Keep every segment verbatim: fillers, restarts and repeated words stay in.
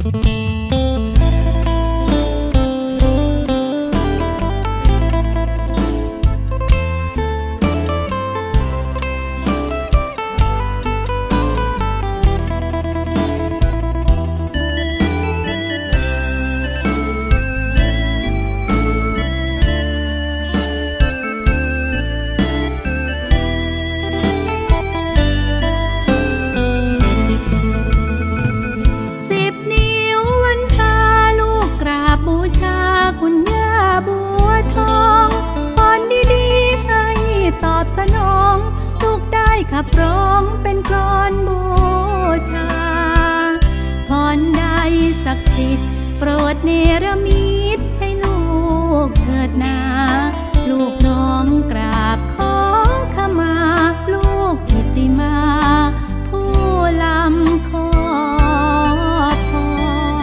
ขับร้องเป็นกลอนบูชาพรใดศักดิ์สิทธิ์โปรดเนรมิตให้ลูกเถิดนาลูกน้อมกราบขอขมาลูกกิตติมาผู้ลำขอพร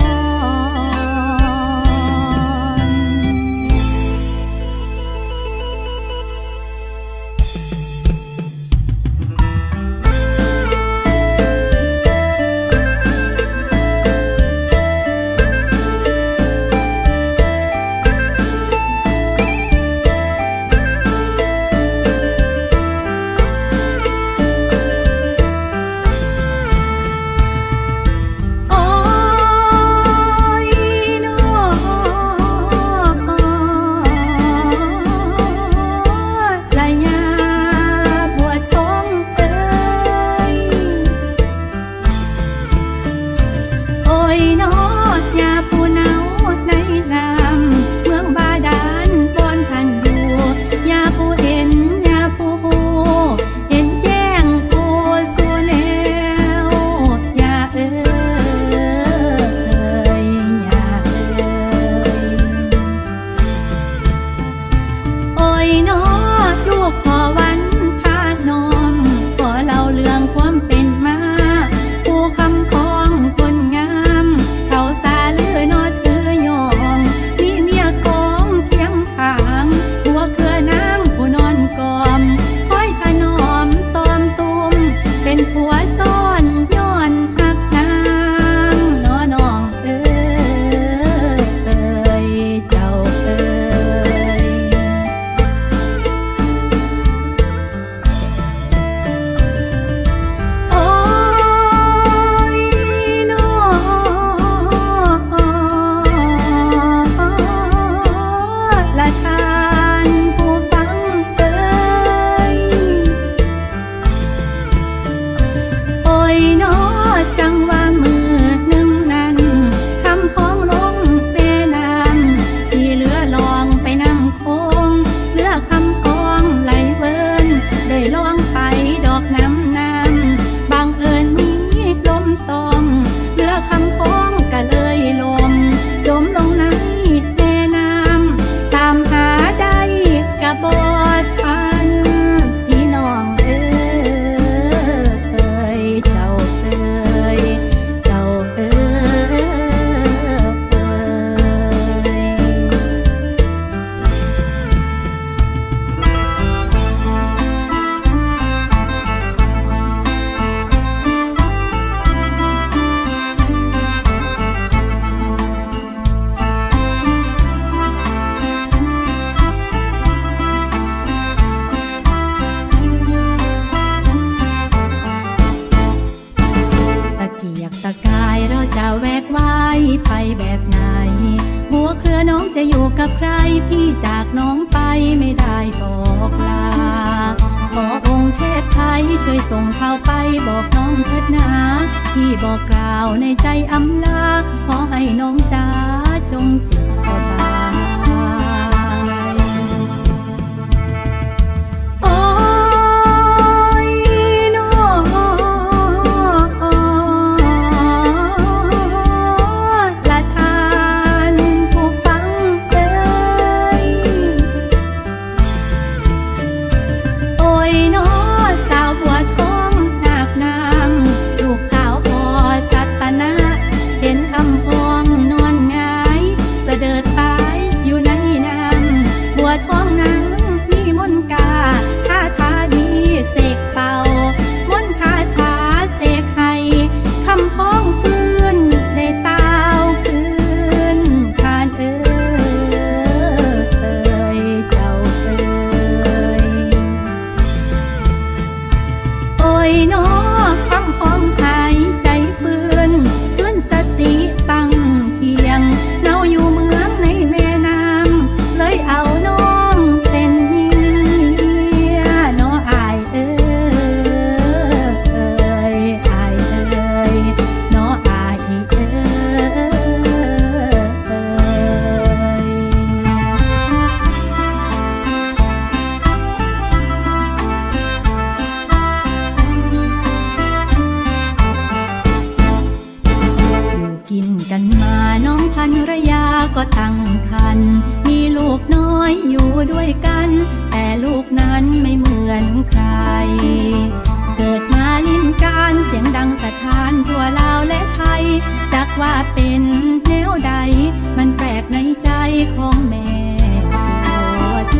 กับใครพี่จากน้องไปไม่ได้บอกลาขอองค์เทพไทยช่วยส่งข่าวไปบอกน้องเถิดนาพี่บอกกล่าวในใจอำลาขอให้น้องจ๋าจงสุขสบายเดินตากินกันมาน้องภรรยาก็ตั้งครรภ์มีลูกน้อยอยู่ด้วยกันแต่ลูกนั้นไม่เหมือนใครเกิดมาลิ้นการเสียงดังสะท้านทั่วลาวและไทยจักว่าเป็นแนวใดมันแปลกในใจของแม่ตัวท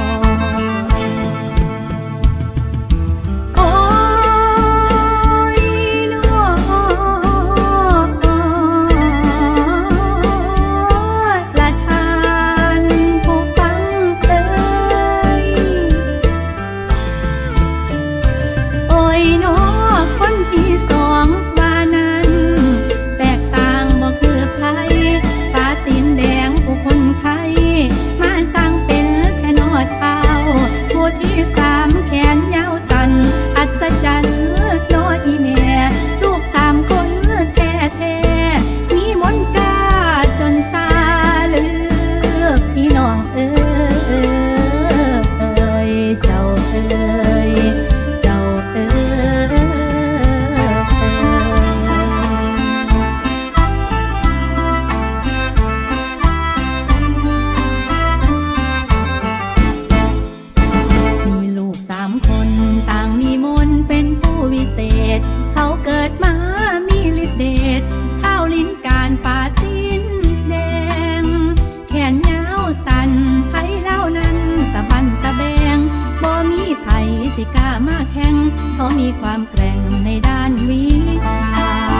เขามีความแกร่งในด้านวิชา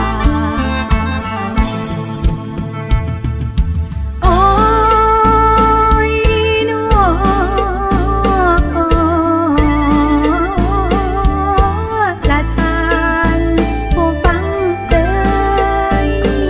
โอ้ยน้องละทานผู้ฟังเอ่ย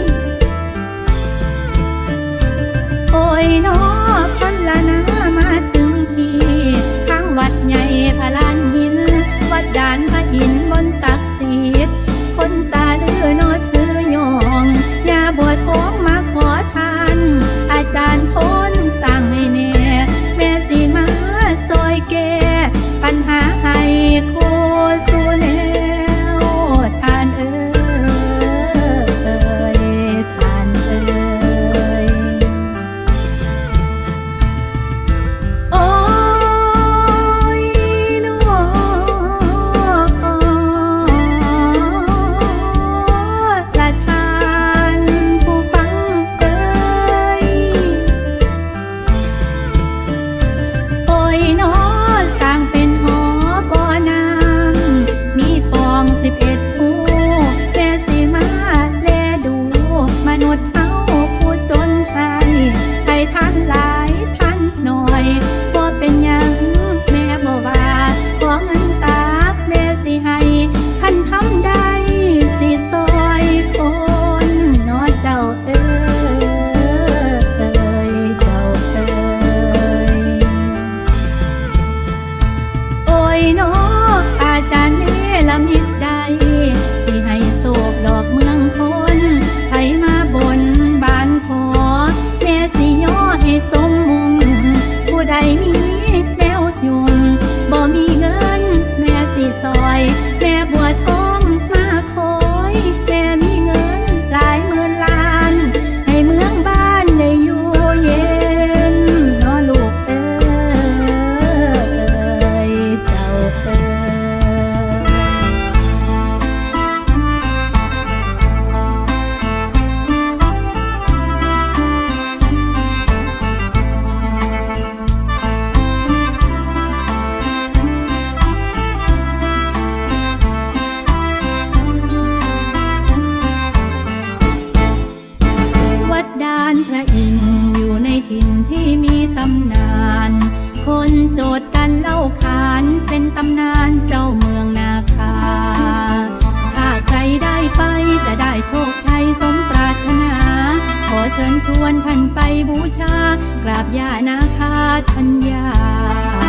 โอ้ยน้องคนละน้ามาถึงที่ทั้งวัดใหญ่พระลานหินวัดด่านพระอินทร์บนศักดิ์สิทธิ์คนสาลือนอถือยองยาบัวทองมาขอทานอาจารย์พ้นสั่งให้แน่แม่สิมาซอยแก่ปัญหาให้โคสู่แล้วทานเอ่ยทานเอ่ยโอ้คนโจทย์กันเล่าขานเป็นตำนานเจ้าเมืองนาคาถ้าใครได้ไปจะได้โชคชัยสมปรารถนาขอเชิญชวนท่านไปบูชากราบย่านาคาธัญญา